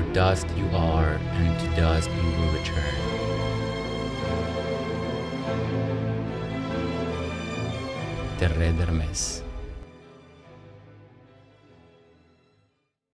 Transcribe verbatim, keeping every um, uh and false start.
dust you are, and to dust you will return. Terre D'Hermes.